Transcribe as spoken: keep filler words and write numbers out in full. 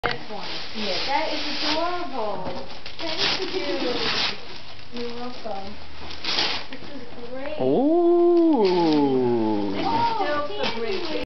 This one. Yeah, that is adorable. Thank you. You're welcome. This is great. Oh.